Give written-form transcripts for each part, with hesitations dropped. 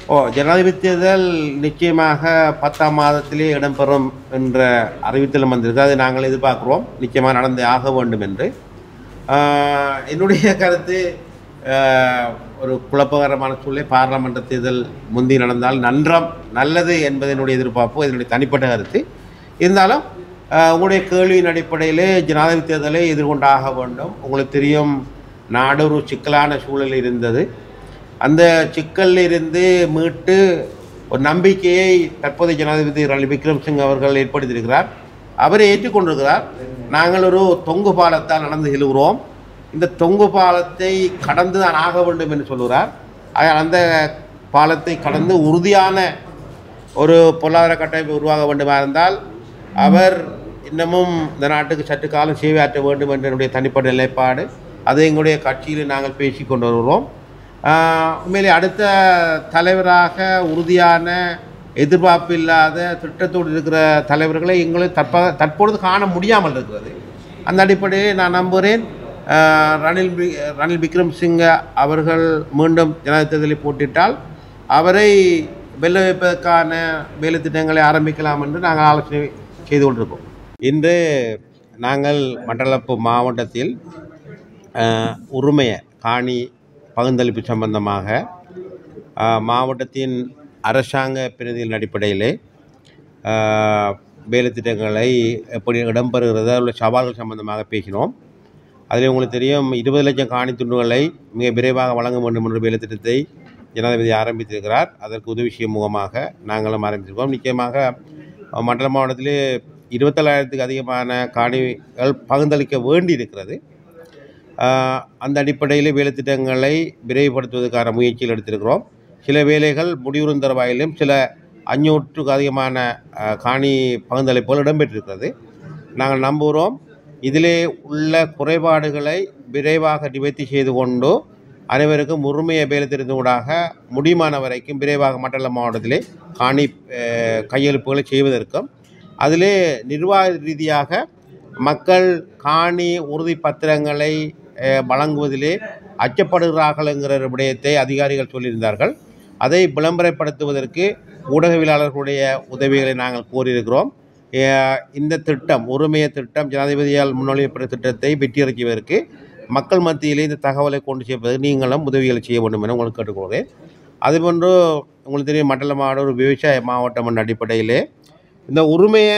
ஜனாதிபதி தேர்தல் நிச்சயமாக 10ஆம் மாதத்திலே இடம்பெறும் என்ற அறிவித்தலும் வந்திருக்கு. அதை நாங்கள் எதிர்பார்க்கிறோம், நிச்சயமாக நடந்தே ஆக வேண்டும் என்று. என்னுடைய கருத்து, ஒரு குழப்பகரமான சூழலை பாராளுமன்ற தேர்தல் முந்தி நடந்தால் நல்லது என்பது என்னுடைய எதிர்பார்ப்பு, என்னுடைய தனிப்பட்ட கருத்து. இருந்தாலும் உங்களுடைய கேள்வியின் அடிப்படையிலே ஜனாதிபதி தேர்தலை எதிர்கொண்டாக வேண்டும். உங்களுக்கு தெரியும், நாடு ஒரு சிக்கலான சூழலில் இருந்தது. அந்த சிக்கலில் இருந்து மீட்டு ஒரு நம்பிக்கையை தற்போதைய ஜனாதிபதி ரணில் விக்ரமசிங்க அவர்கள் ஏற்படுத்தியிருக்கிறார். அவரை ஏற்றுக்கொண்டிருக்கிறார். நாங்கள் ஒரு தொங்கு பாலத்தால் நடந்து செல்கிறோம், இந்த தொங்கு பாலத்தை கடந்து தான் ஆக வேண்டும் என்று சொல்கிறார். அந்த பாலத்தை கடந்து உறுதியான ஒரு பொருளாதார கட்டமைப்பு உருவாக வேண்டுமா இருந்தால் அவர் இன்னமும் இந்த நாட்டுக்கு சற்று காலம் சேவையாற்ற வேண்டும் என்ற என்னுடைய தனிப்பட்ட நிலைப்பாடு. அதை எங்களுடைய கட்சியில் நாங்கள் பேசி கொண்டு வருகிறோம். உண்மையிலே அடுத்த தலைவராக உறுதியான எதிர்பார்ப்பு இல்லாத திட்டத்தோடு இருக்கிற தலைவர்களை எங்களை தற்பொழுது காண முடியாமல் இருக்கிறது. அந்த அடிப்படையில் நான் நம்புகிறேன், ரணில் விக்ரமசிங்க அவர்கள் மீண்டும் ஜனாதிபதி தேர்தலை போட்டிட்டால் அவரை வெல்ல வைப்பதற்கான வேலை திட்டங்களை ஆரம்பிக்கலாம் என்று நாங்கள் ஆலோசனை செய்து கொண்டிருக்கோம். இன்று நாங்கள் மட்டக்களப்பு மாவட்டத்தில் உரிமைய காணி பகிர்ந்தளிப்பு சம்பந்தமாக மாவட்டத்தின் அரசாங்க பிரதிநிதிகளின் அடிப்படையிலே வேலை திட்டங்களை எப்படி இடம்பெறுகிறது உள்ள சவால்கள் சம்பந்தமாக பேசினோம். அதில் உங்களுக்கு தெரியும், 20 லட்சம் காணி துண்டுகளை மிக விரைவாக வழங்க வேண்டும் என்ற வேலை திட்டத்தை ஜனாதிபதி ஆரம்பித்திருக்கிறார். அதற்கு உதவி செய்யும் முகமாக நாங்களும் ஆரம்பித்திருக்கோம். நிச்சயமாக மண்டல மாவட்டத்திலே 27,000க்கு அதிகமான காணிகள் பகிர்ந்தளிக்க வேண்டி இருக்கிறது. அந்த அடிப்படையில் வேலை திட்டங்களை விரைவுபடுத்துவதற்கான முயற்சியில் எடுத்திருக்கிறோம். சில வேலைகள் முடிவுறும் தருவாயிலும் சில 500க்கு அதிகமான காணி பகிர்ந்தளிப்புகள் இடம்பெற்றிருக்கிறது. நாங்கள் நம்புகிறோம், இதிலே உள்ள குறைபாடுகளை விரைவாக நிவர்த்தி செய்து கொண்டு அனைவருக்கும் உரிமையை வேலை திட்டத்தினூடாக முடியுமான வரைக்கும் விரைவாக மட்டக்களப்பு மாவட்டத்திலே காணி கையெழுப்புகளை செய்வதற்கும், அதிலே நிர்வாக ரீதியாக மக்கள் காணி உறுதி பத்திரங்களை வழங்குவதிலே அச்சப்படுகிறார்கள் என்கிற விடயத்தை அதிகாரிகள் சொல்லியிருந்தார்கள். அதை விளம்பரப்படுத்துவதற்கு ஊடகவியலாளர்களுடைய உதவிகளை நாங்கள் கோரியிருக்கிறோம். இந்த திட்டம், உரிமைய திட்டம், ஜனாதிபதியால் முன்மொழியப்பட்ட திட்டத்தை வெற்றியடைவதற்கு மக்கள் மத்தியிலே இந்த தகவலை கொண்டு சேர்ப்பதற்கு நீங்களும் உதவிகளை செய்ய வேண்டும் என உங்களுக்கு கேட்டுக்கொள்கிறேன். அதுபோன்று உங்களுக்கு தெரியும், மட்டக்களப்பு மாவட்டம் ஒரு விவசாய மாவட்டம் என்ற அடிப்படையிலே இந்த உரிமைய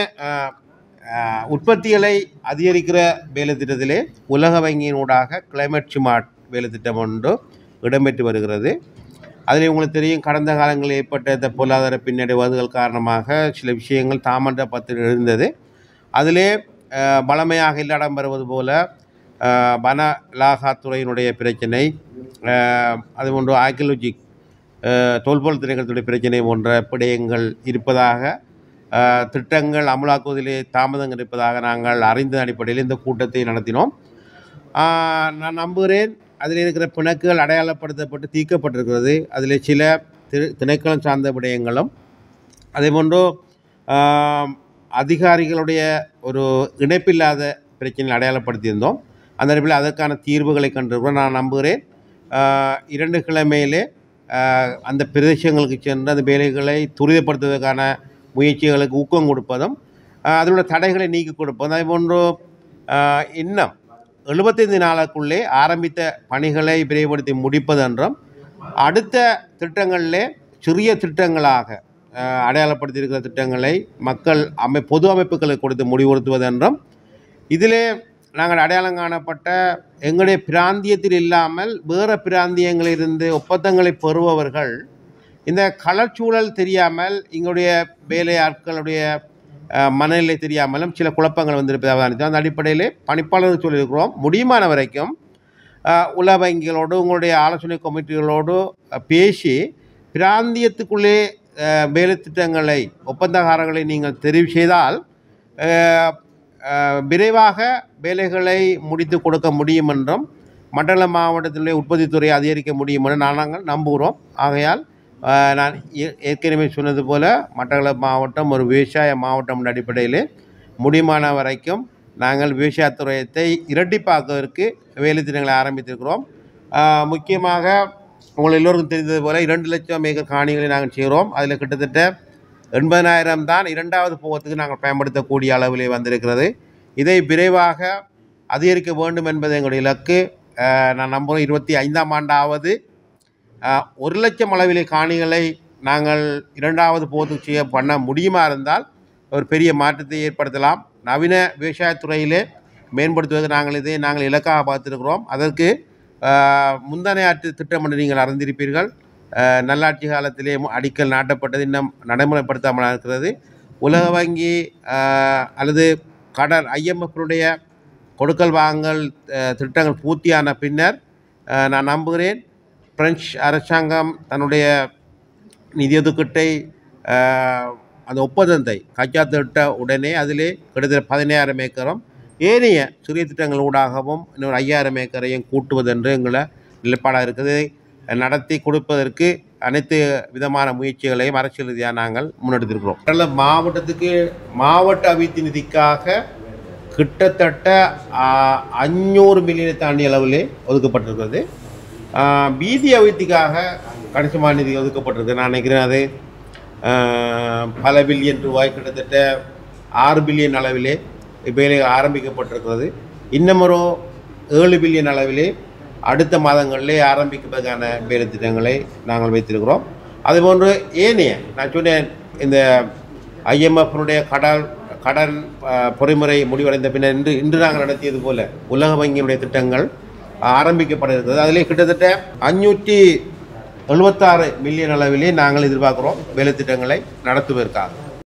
உற்பத்திகளை அதிகரிக்கிற வேலை திட்டத்திலே உலக வங்கியினூடாக கிளைமேட் ஸ்மார்ட் வேலை திட்டம் ஒன்று இடம்பெற்று வருகிறது. அதில் உங்களுக்கு தெரியும், கடந்த காலங்களில் ஏற்பட்ட இந்த பொருளாதார பின்னடைவுகள் காரணமாக சில விஷயங்கள் தாமன்ற பத்திரம் இருந்தது. அதிலே பழமையாக இடம்பெறுவது போல வனலாகாத்துறையினுடைய பிரச்சனை, அதுபோன்று ஆர்கியாலஜிக் தொல்பொருள் திணைக்களத்துடைய பிரச்சனை போன்ற விடயங்கள் இருப்பதாக, திட்டங்கள் அமலாக்குவதிலே தாமதங்கள் இருப்பதாக நாங்கள் அறிந்த அடிப்படையில் இந்த கூட்டத்தை நடத்தினோம். நான் நம்புகிறேன், அதில் இருக்கிற பிணக்குகள் அடையாளப்படுத்தப்பட்டு தீர்க்கப்பட்டிருக்கிறது. அதில் சில திணைக்களம் சார்ந்த விடயங்களும், அதேபோன்று அதிகாரிகளுடைய ஒரு இணைப்பில்லாத பிரச்சனைகள் அடையாளப்படுத்தியிருந்தோம். அந்த அடிப்படையில் அதற்கான தீர்வுகளை கண்டிருக்கிறோம். நான் நம்புகிறேன், 2 கிழமையிலே அந்த பிரதேசங்களுக்கு சென்று அந்த வேலைகளை துரிதப்படுத்துவதற்கான முயற்சிகளுக்கு ஊக்கம் கொடுப்பதும், அதோட தடைகளை நீக்கி கொடுப்பதும், அதேபோன்று இன்னும் 75 நாளுக்குள்ளே ஆரம்பித்த பணிகளை விரைவுபடுத்தி முடிப்பது என்றும், அடுத்த திட்டங்களிலே சிறிய திட்டங்களாக அடையாளப்படுத்தியிருக்கிற திட்டங்களை மக்கள் பொது அமைப்புகளுக்கு கொடுத்து முடிவுறுத்துவது என்றும், இதிலே நாங்கள் அடையாளம் காணப்பட்ட எங்களுடைய பிராந்தியத்தில் இல்லாமல் வேறு பிராந்தியங்களிலிருந்து ஒப்பந்தங்களை பெறுபவர்கள் இந்த களச்சூழல் தெரியாமல், எங்களுடைய வேலை ஆட்களுடைய மனநிலை தெரியாமலும் சில குழப்பங்கள் வந்திருப்பதாக அவதானித்தோம். அந்த அடிப்படையிலே பணிப்பாளர்கள் சொல்லியிருக்கிறோம், முடியுமான வரைக்கும் உலக வங்கிகளோடு உங்களுடைய ஆலோசனை கமிட்டிகளோடு பேசி பிராந்தியத்துக்குள்ளே வேலை திட்டங்களை, ஒப்பந்தக்காரர்களை நீங்கள் தெரிவு செய்தால் விரைவாக வேலைகளை முடித்து கொடுக்க முடியும் என்றும், மட்டக்களப்பு மாவட்டத்திலே உற்பத்தித்துறை அதிகரிக்க முடியும் என்று நாங்கள் நம்புகிறோம். ஆகையால் நான் ஏற்கனவே சொன்னது போல மட்டக்களப்பு மாவட்டம் ஒரு விவசாய மாவட்டம் என்ற அடிப்படையிலே முடியுமான வரைக்கும் நாங்கள் விவசாயத்துறையத்தை இரட்டிப்பாக்குவதற்கு வேலை திட்டங்களை ஆரம்பித்திருக்கிறோம். முக்கியமாக உங்கள் எல்லோருக்கும் தெரிந்தது போல் 2 லட்சம் ஏக்கர் காணிகளை நாங்கள் செய்கிறோம். அதில் கிட்டத்தட்ட 80,000 தான் இரண்டாவது போகத்துக்கு நாங்கள் பயன்படுத்தக்கூடிய அளவிலே வந்திருக்கிறது. இதை விரைவாக அதிகரிக்க வேண்டும் என்பது எங்களுடைய இலக்கு. நான் நம்புகிறேன் 25ஆம் ஆண்டாவது 1 லட்சம் அளவிலே காணிகளை நாங்கள் இரண்டாவது போகத்துக்கு பண்ண முடியுமா இருந்தால் ஒரு பெரிய மாற்றத்தை ஏற்படுத்தலாம். நவீன விவசாயத்துறையிலே மேம்படுத்துவதற்கு நாங்கள் இலக்காக பார்த்திருக்கிறோம். அதற்கு முந்தனை ஆட்சி திட்டம் என்று நீங்கள் அறிந்திருப்பீர்கள். நல்லாட்சி காலத்திலே அடிக்கல் நாட்டப்பட்டது, இன்னும் நடைமுறைப்படுத்தாமல் இருக்கிறது. உலக வங்கி அல்லது கடன் IMF-உடைய கொடுக்கல் வாங்கல் திட்டங்கள் பூர்த்தியான பின்னர் நான் நம்புகிறேன் பிரெஞ்சு அரசாங்கம் தன்னுடைய நிதி ஒதுக்கீட்டை அந்த ஒப்பந்தத்தை கைச்சாத்திட்ட உடனே அதிலே கிட்டத்தட்ட 16,000 ஏக்கரும் ஏனைய சிறிய திட்டங்கள் ஊடாகவும் இன்னொரு 5,000 ஏக்கரையும் கூட்டுவதென்று எங்களை நிலைப்பாடாக இருக்குது. நடத்தி கொடுப்பதற்கு அனைத்து விதமான முயற்சிகளையும் அரசியல் ரீதியாக நாங்கள் முன்னெடுத்திருக்கிறோம். மாவட்டத்துக்கு மாவட்ட அபிவிருத்தி நிதிக்காக கிட்டத்தட்ட 500 மில்லியனை தாண்டிய அளவிலே ஒதுக்கப்பட்டிருக்கிறது. வீதி அபிவிருத்திக்காக கணிசமான நிதி ஒதுக்கப்பட்டிருக்கு. நான் நினைக்கிறேன் அது பல பில்லியன் ரூபாய், கிட்டத்தட்ட 6 பில்லியன் அளவிலே வேலை ஆரம்பிக்கப்பட்டிருக்கிறது. இன்னும் ஒரு 7 பில்லியன் அளவிலே அடுத்த மாதங்களிலே ஆரம்பிப்பதற்கான வேலை திட்டங்களை நாங்கள் வைத்திருக்கிறோம். அதுபோன்று ஏனைய நான் சொன்னேன் இந்த IMF-உடைய கடன் பொறிமுறை முடிவடைந்த பின்னர் இன்று நாங்கள் நடத்தியது போல உலக வங்கியினுடைய திட்டங்கள் ஆரம்பிக்கப்பட இருக்கிறது. அதிலே கிட்டத்தட்ட 576 மில்லியன் அளவிலே நாங்கள் எதிர்பார்க்கிறோம் வேலை திட்டங்களை நடத்துவதற்காக.